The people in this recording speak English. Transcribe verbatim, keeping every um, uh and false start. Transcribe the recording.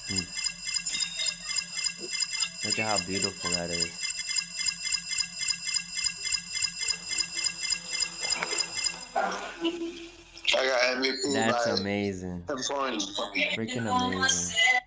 Look at how beautiful that is. I got M V P. That's by amazing. ten points. Freaking amazing.